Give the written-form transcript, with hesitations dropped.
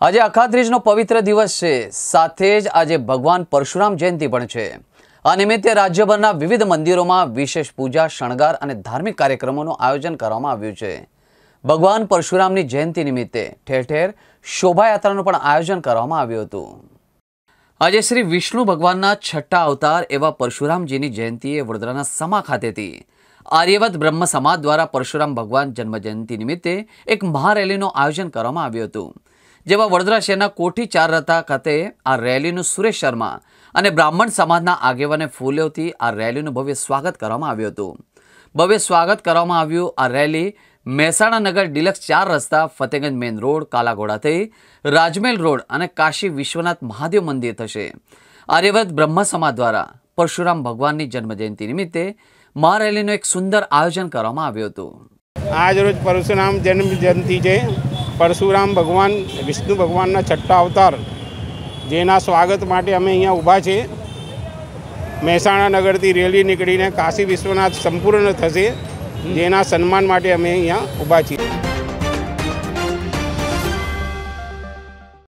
આજે અખાત્રીજનો પવિત્ર દિવસ છે, સાથે જ આજે ભગવાન પરશુરામ જયંતિ પણ છે। આ નિમિત્તે રાજ્યભરના વિવિધ મંદિરોમાં વિશેષ પૂજા, શણગાર અને ધાર્મિક કાર્યક્રમોનું આયોજન કરવામાં આવ્યું છે। ભગવાન પરશુરામની જયંતિ નિમિત્તે ઠેર ઠેર શોભાયાત્રાનું પણ આયોજન કરવામાં આવ્યું હતું। આજે શ્રી વિષ્ણુ ભગવાનના છઠ્ઠા અવતાર એવા પરશુરામજીની જયંતિએ વડોદરાના સમા ખાતેથી આર્યવત બ્રહ્મ સમાજ દ્વારા પરશુરામ ભગવાન જન્મજયંતિ નિમિત્તે એક મહારેલીનું આયોજન કરવામાં આવ્યું હતું, જેમાં વડોદરા શહેરના કોઠી ચાર રસ્તા ખાતે આ રેલીનું સુરેશ શર્મા અને બ્રાહ્મણ સમાજના આગેવાને ફૂલોથી આ રેલીનું ભવ્ય સ્વાગત કરવામાં આવ્યું હતું। ભવ્ય સ્વાગત કરવામાં આવ્યું। આ રેલી મહેસાણા નગર ડિલક્સ 4 રસ્તા, ફતેગંજ મેઇન રોડ, કાલાઘોડા થઈ રાજમહેલ રોડ અને કાશી વિશ્વનાથ મહાદેવ મંદિર થશે। આર્યવત બ્રહ્મ સમાજ દ્વારા પરશુરામ ભગવાનની જન્મજયંતિ નિમિત્તે મહારેલીનું એક સુંદર આયોજન કરવામાં આવ્યું હતું। આજ રોજ પરશુરામ જન્મ જયંતિ છે। પરશુરામ ભગવાન વિષ્ણુ ભગવાનના છઠ્ઠા અવતાર, જેના સ્વાગત માટે અમે અહીંયા ઊભા છે। મહેસાણા નગરથી રેલી નીકળીને કાશી વિશ્વનાથ સંપૂર્ણ થશે, જેના સન્માન માટે અમે અહીંયા ઊભા છીએ।